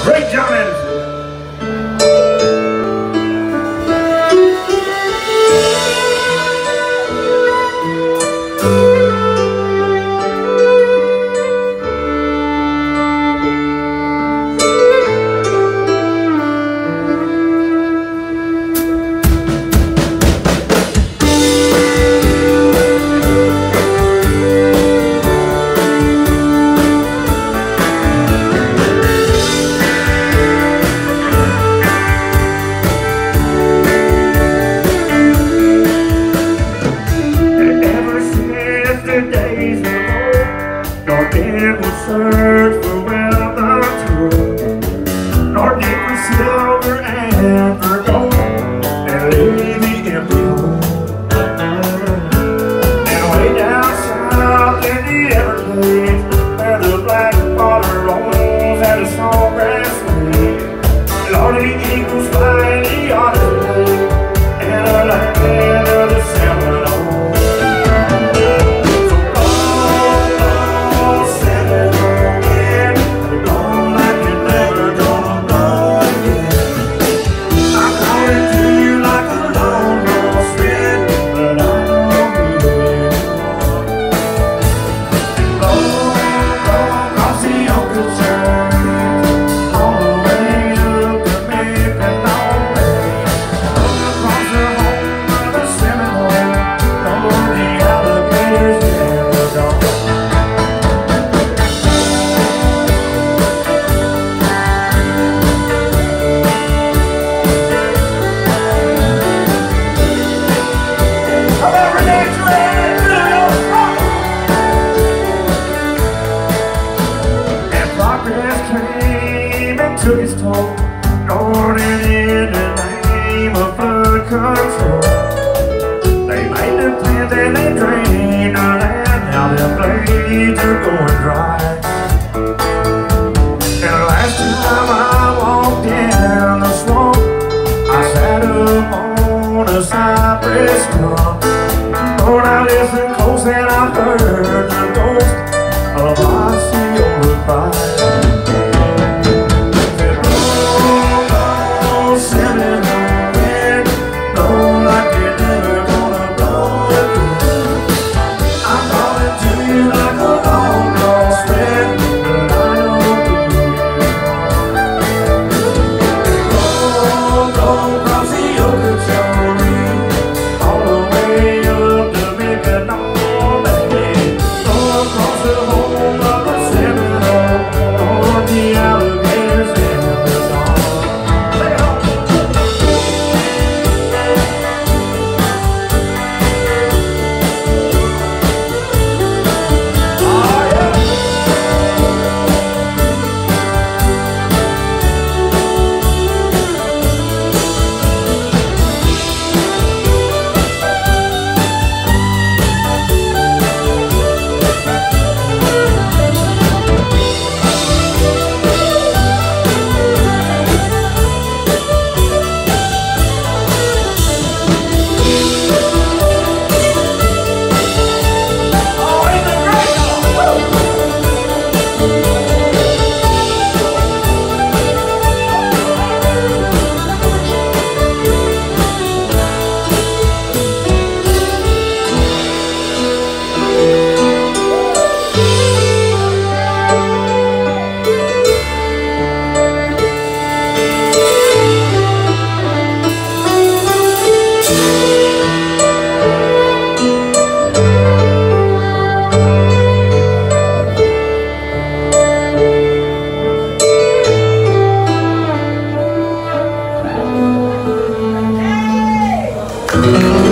Great John Anderson. Search for weather too, nor dig for silver and for gold, and leave the empty home. And way down south in the Everglades, where the black water rolls at a small grass lake, Lord, the eagles fly in the autumn lake, and a land of the Seminole. Took its toll, going in the name of flood control. They made the plans and they drained the land. Now their blades are going dry. And the last time I walked down the swamp, I sat up on a cypress stump. Lord, I listened close and I heard the ghost of Osceola cry. Hey!